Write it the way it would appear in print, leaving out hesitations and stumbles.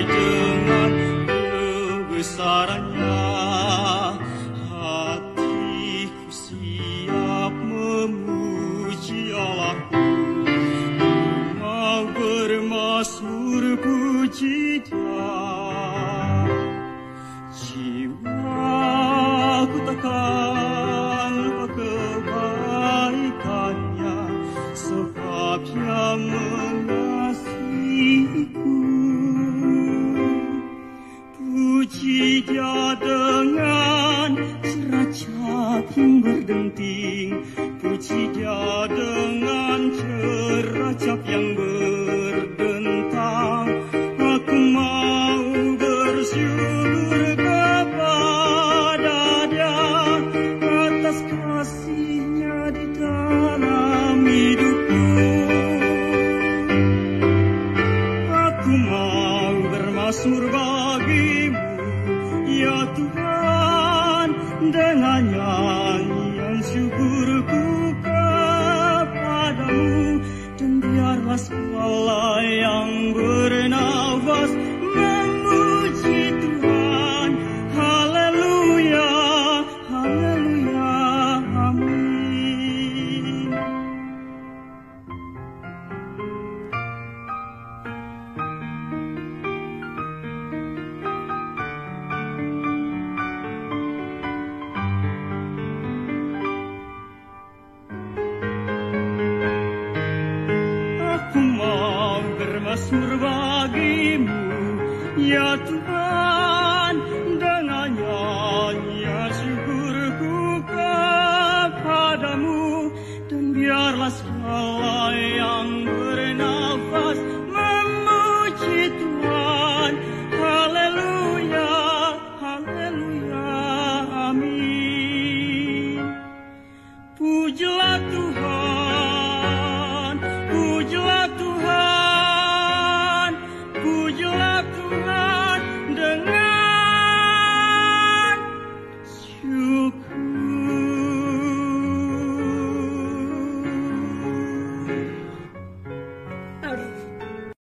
dengan kebesarannya. Hatiku siap memuji Allahku, mau bermazmur puji Dia. Jiwaku takkan lupa kebaikannya, sebab Dia mengasihiku. Puji Dia dengan ceracap yang berdenting, puji Dia dengan ceracap yang berdentang. Aku mau bersyukur kepada Dia atas kasih-Nya di dalam hidupku. Aku mau bermazmur bagimu, ya Tuhan, dengan nyanyian syukurku kepadamu. Dan biarlah segala yang bernafas memuji Tuhan. Haleluya, haleluya, amin. Aku mau bermazmur bagimu, ya Tuhan, dengan nyanyian syukurku kepadamu. Dan biarlah segala yang bernafas